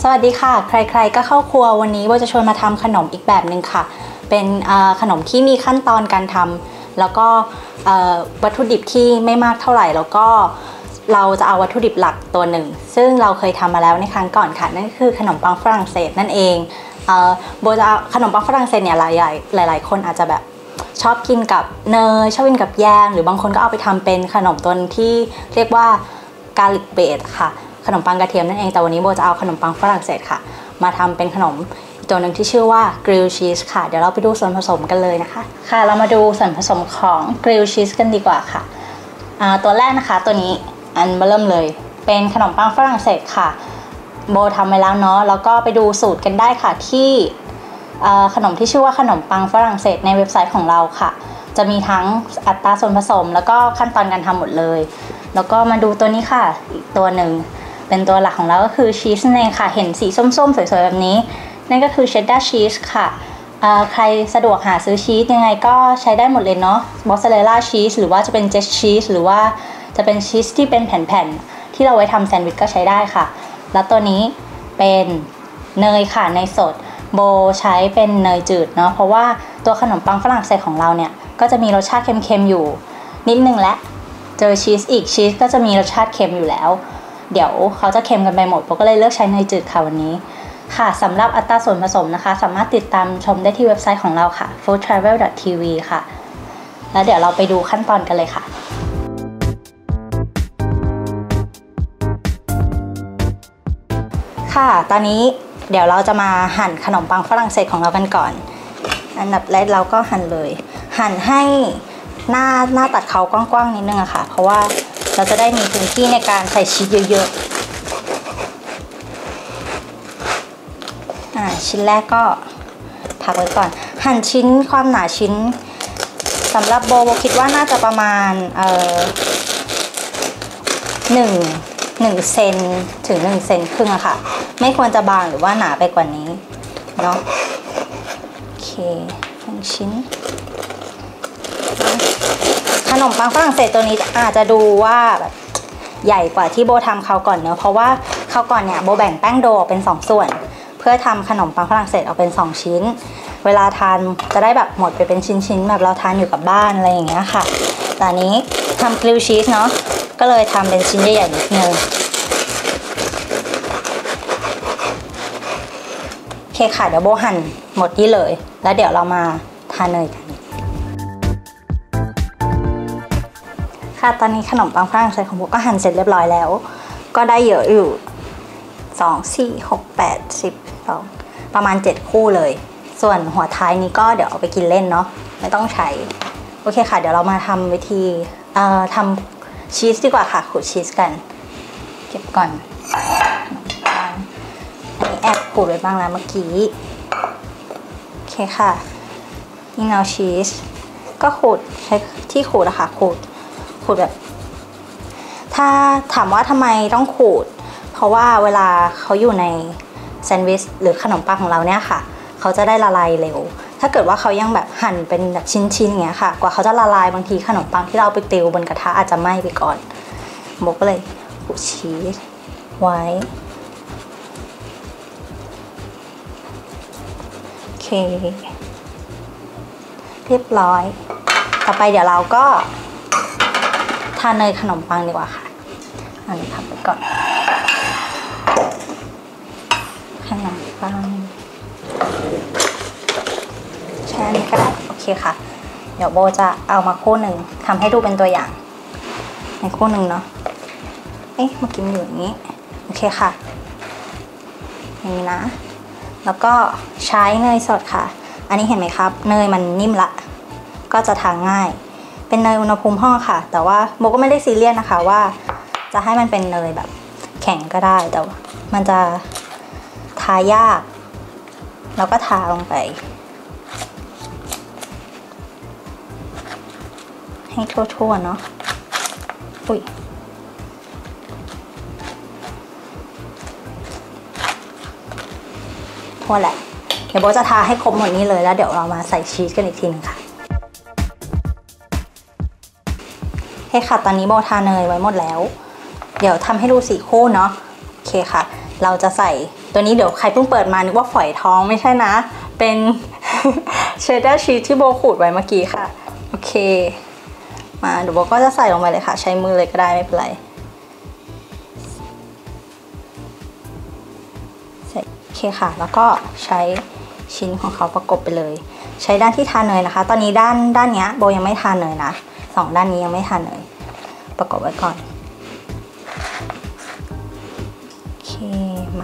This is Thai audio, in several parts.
สวัสดีค่ะใครๆก็เข้าครัววันนี้โบจะชวนมาทำขนมอีกแบบหนึ่งค่ะเป็นขนมที่มีขั้นตอนการทำแล้วก็วัตถุดิบที่ไม่มากเท่าไหร่แล้วก็เราจะเอาวัตถุดิบหลักตัวหนึ่งซึ่งเราเคยทำมาแล้วในครั้งก่อนค่ะนั่นก็คือขนมปังฝรั่งเศสนั่นเองโบจะเอาขนมปังฝรั่งเศสเนี่ยหลายคนอาจจะแบบชอบกินกับเนยชอบกินกับแยมหรือบางคนก็เอาไปทำเป็นขนมตัวที่เรียกว่ากาลิกเบดค่ะขนมปังกระเทียมนั่นเองแต่วันนี้โบจะเอาขนมปังฝรั่งเศสค่ะมาทำเป็นขนมตัวหนึ่งที่ชื่อว่ากริลชีสค่ะเดี๋ยวเราไปดูส่วนผสมกันเลยนะคะค่ะเรามาดูส่วนผสมของกริลชีสกันดีกว่าค่ะตัวแรกนะคะตัวนี้อันเริ่มเลยเป็นขนมปังฝรั่งเศสค่ะโบทำไว้แล้วเนาะแล้วก็ไปดูสูตรกันได้ค่ะที่ขนมที่ชื่อว่าขนมปังฝรั่งเศสในเว็บไซต์ของเราค่ะจะมีทั้งอัตราส่วนผสมแล้วก็ขั้นตอนการทำหมดเลยแล้วก็มาดูตัวนี้ค่ะอีกตัวหนึ่งเป็นตัวหลักของเราก็คือชีสนั่นเองค่ะเห็นสีส้มๆสวยๆแบบนี้นั่นก็คือเชดดาร์ชีสค่ะใครสะดวกหาซื้อชีสยังไงก็ใช้ได้หมดเลยเนาะมอสซาเรลล่าชีสหรือว่าจะเป็นเจสชีสหรือว่าจะเป็นชีสที่เป็นแผ่นๆที่เราไว้ทำแซนด์วิชก็ใช้ได้ค่ะแล้วตัวนี้เป็นเนยค่ะเนยสดโบใช้เป็นเนยจืดเนาะเพราะว่าตัวขนมปังฝรั่งเศสของเราเนี่ยก็จะมีรสชาติเค็มๆอยู่นิดนึงและเจอชีสอีกชีสก็จะมีรสชาติเค็มอยู่แล้วเดี๋ยวเขาจะเค็มกันไปหมดโบก็เลยเลือกใช้เนยจืดค่ะวันนี้ค่ะสำหรับอัตราส่วนผสมนะคะสามารถติดตามชมได้ที่เว็บไซต์ของเราค่ะ foodtravel.tv ค่ะแล้วเดี๋ยวเราไปดูขั้นตอนกันเลยค่ะค่ะตอนนี้เดี๋ยวเราจะมาหั่นขนมปังฝรั่งเศสของเรากันก่อนอันดับแรกเราก็หั่นเลยหั่นให้หน้าตัดเขากว้างๆนิดนึงอะค่ะเพราะว่าเราจะได้มีพื้นที่ในการใส่ชีสเยอะๆชิ้นแรกก็พักไว้ก่อนหั่นชิ้นความหนาชิ้นสำหรับโบคิดว่าน่าจะประมาณ1 เซนถึง1 เซนครึ่งอะค่ะไม่ควรจะบางหรือว่าหนาไปกว่านี้เนาะโอเค1 ชิ้นขนมปังฝรั่งเศสตัวนี้อาจจะดูว่าแบบใหญ่กว่าที่โบทำเขาก่อนเนอะเพราะว่าเขาก่อนเนี่ยโบแบ่งแป้งโดเป็น2 ส่วนเพื่อทำขนมปังฝรั่งเศสออกเป็น2 ชิ้นเวลาทานจะได้แบบหมดไปเป็นชิ้นๆแบบเราทานอยู่กับบ้านอะไรอย่างเงี้ยค่ะแต่นี้ทำกริลชีสเนาะก็เลยทำเป็นชิ้นใหญ่ๆนิดนึงโอเคค่ะเดี๋ยวโบหั่นหมดนี่เลยแล้วเดี๋ยวเรามาทานเนยกันค่ะตอนนี้ขนมปังฝรั่งเศสของโบก็หั่นเสร็จเรียบร้อยแล้วก็ได้เยอะอยู่2 4 6 8 10ประมาณ7 คู่เลยส่วนหัวท้ายนี้ก็เดี๋ยวเอาไปกินเล่นเนาะไม่ต้องใช้โอเคค่ะเดี๋ยวเรามาทำวิธีทำชีสดีกว่าค่ะขูดชีสกันเก็บก่อนอันนี้แอบขูดไว้บ้างแล้วเมื่อกี้โอเคค่ะนี่เอาชีสก็ขูดใช้ที่ขูดอะค่ะขูดแบบถ้าถามว่าทำไมต้องขูดเพราะว่าเวลาเขาอยู่ในแซนด์วิชหรือขนมปังของเราเนี่ยค่ะเขาจะได้ละลายเร็วถ้าเกิดว่าเขายังแบบหั่นเป็นแบบชิ้นๆอย่างเงี้ยค่ะกว่าเขาจะละลายบางทีขนมปังที่เราไปติวบนกระทะอาจจะไหม้ไปก่อนโบก็เลยขูดชีสไว้โอเคเรียบร้อยต่อไปเดี๋ยวเราก็ทานเนยขนมปังดีกว่าค่ะอันนี้พักไปก่อนขนมปังแช่นี้ก็ได้โอเคค่ะเดี๋ยวโบจะเอามาคู่หนึ่งทำให้ดูเป็นตัวอย่างในคู่หนึ่งเนาะเมื่อกี้มันอยู่อย่างนี้โอเคค่ะอย่างนี้นะแล้วก็ใช้เนยสดค่ะอันนี้เห็นไหมครับเนยมันนิ่มละก็จะทานง่ายเป็นเนยอุณหภูมิห้องค่ะแต่ว่าโบก็ไม่ได้ซีเรียสนะคะว่าจะให้มันเป็นเนยแบบแข็งก็ได้แต่มันจะทายากแล้วก็ทาลงไปให้ทั่วๆเนาะอุ้ยทั่วแหละเดี๋ยวโบจะทาให้ครบหมดนี้เลยแล้วเดี๋ยวเรามาใส่ชีสกันอีกทีนึงค่ะโอเคค่ะตอนนี้โบทาเนยไว้หมดแล้วเดี๋ยวทำให้ดู4 คู่เนาะโอเคค่ะเราจะใส่ตัวนี้เดี๋ยวใครเพิ่งเปิดมานึกว่าฝอยทองไม่ใช่นะเป็น เชดดาร์ชีสที่โบขูดไว้เมื่อกี้ค่ะโอเคมาเดี๋ยวโบก็จะใส่ลงไปเลยค่ะใช้มือเลยก็ได้ไม่เป็นไรใส่โอเคค่ะแล้วก็ใช้ชิ้นของเขาประกบไปเลยใช้ด้านที่ทาเนยนะคะตอนนี้ด้านนี้โบยังไม่ทาเนยนะ2ด้านนี้ยังไม่ทาเนยประกบไว้ก่อนโอเคมา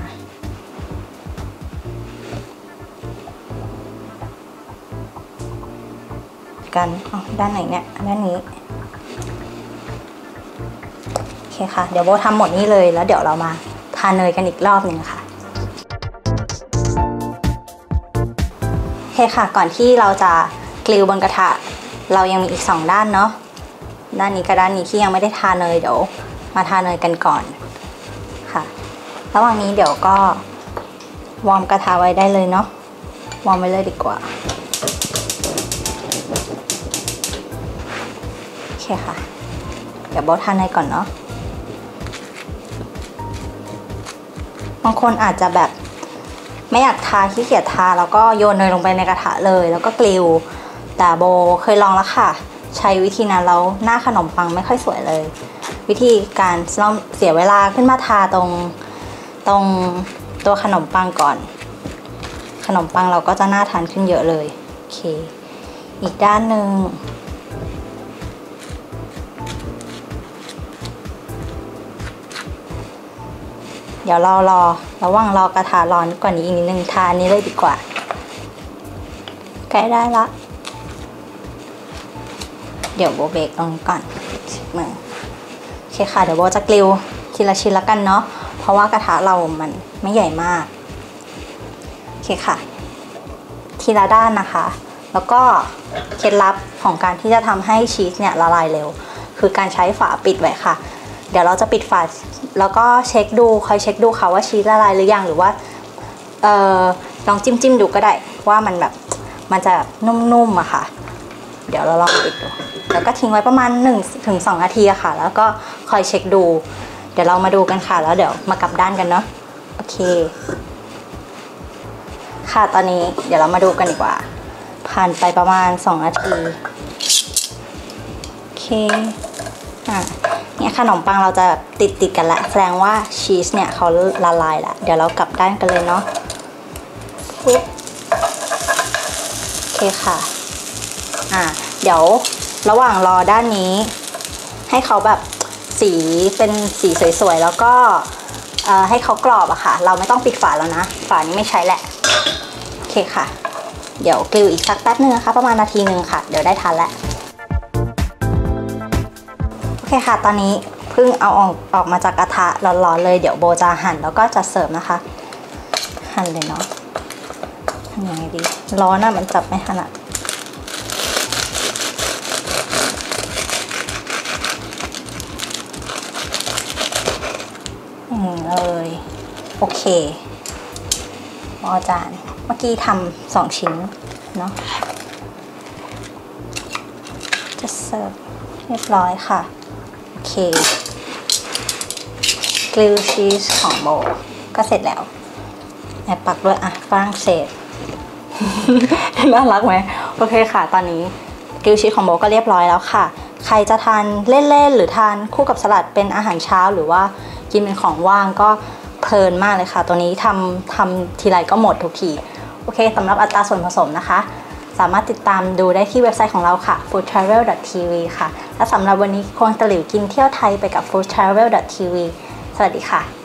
กันด้านไหนเนี่ยด้านนี้โอเคค่ะเดี๋ยวโบทำหมดนี้เลยแล้วเดี๋ยวเรามาทาเนยกันอีกรอบหนึ่งค่ะโอเคค่ะก่อนที่เราจะกริลบนกระทะเรายังมีอีก2ด้านเนาะด้านนี้กับด้านนี้ที่ยังไม่ได้ทาเนยเดี๋ยวมาทาเนยกันก่อนค่ะระหว่างนี้เดี๋ยวก็วอร์มกระทะไว้ได้เลยเนาะวอร์มไว้เลยดีกว่าโอเคค่ะเดี๋ยวโบทาเนยก่อนเนาะบางคนอาจจะแบบไม่อยากทาขี้เกียจทาแล้วก็โยนเนยลงไปในกระทะเลยแล้วก็กริลแต่โบเคยลองแล้วค่ะใช้วิธีนั้นแล้วหน้าขนมปังไม่ค่อยสวยเลยวิธีการเราเสียเวลาขึ้นมาทาตรงตัวขนมปังก่อนขนมปังเราก็จะน่าทานขึ้นเยอะเลยโอเคอีกด้านหนึ่งเดี๋ยวรอระหว่างรอกระทะร้อนกว่านี้อีกนิดนึงทานี้เลยดีกว่าใกล้ได้ละเดี๋ยวโบเบรกตรงนี้ก่อนมือโอเคค่ะเดี๋ยวโบจะกริลทีละชิ้นละกันเนาะเพราะว่ากระทะเรามันไม่ใหญ่มากโอเคค่ะทีละด้านนะคะแล้วก็เคล็ดลับของการที่จะทำให้ชีสเนี่ยละลายเร็วคือการใช้ฝาปิดไว้ค่ะเดี๋ยวเราจะปิดฝาแล้วก็เช็คดูคอยเช็คดูค่ะว่าชีสละลายหรือยังหรือว่าลองจิ้มดูก็ได้ว่ามันแบบมันจะแบบนุ่มๆอะค่ะเดี๋ยวเราลองปิดดูแล้วก็ทิ้งไว้ประมาณ1-2 นาทีอะค่ะแล้วก็คอยเช็คดูเดี๋ยวเรามาดูกันค่ะแล้วเดี๋ยวมากลับด้านกันเนาะโอเคค่ะตอนนี้เดี๋ยวเรามาดูกันดีกว่าผ่านไปประมาณ2 นาทีโอเคเนี่ยขนมปังเราจะติดกันละแสดงว่าชีสเนี่ยเขาละลายละเดี๋ยวเรากลับด้านกันเลยเนาะโอเคค่ะเดี๋ยวระหว่างรอด้านนี้ให้เขาแบบสีเป็นสีสวยๆแล้วก็ให้เขากรอบอะค่ะเราไม่ต้องปิดฝาแล้วนะฝานี้ไม่ใช้แหละโอเคค่ะเดี๋ยวกริลอีกสักแป๊บนึงนะคะประมาณนาทีนึงค่ะเดี๋ยวได้ทานแล้วโอเคค่ะตอนนี้เพิ่งเอาออกมาจากกระทะร้อนๆเลยเดี๋ยวโบจะหั่นแล้วก็จะเสิร์ฟนะคะหั่นเลยเนาะทำยังไงดีร้อนอะมันจับไม่ถนัดเลยโอเคอาจารย์เมื่อกี้ทำ2 ชิ้นเนาะจะเสิร์ฟเรียบร้อยค่ะโอเคกริลชีสของโบก็เสร็จแล้วแอบปักด้วยฝรั่งเศส น่ารักไหมโอเคค่ะตอนนี้กริลชีสของโบก็เรียบร้อยแล้วค่ะใครจะทานเล่นๆหรือทานคู่กับสลัดเป็นอาหารเช้าหรือว่ากินเป็นของว่างก็เพลินมากเลยค่ะตัวนี้ทำทีไรก็หมดทุกทีโอเคสำหรับอัตราส่วนผสมนะคะสามารถติดตามดูได้ที่เว็บไซต์ของเราค่ะ foodtravel.tv ค่ะและสำหรับวันนี้ควงตะหลิวกินเที่ยวไทยไปกับ foodtravel.tv สวัสดีค่ะ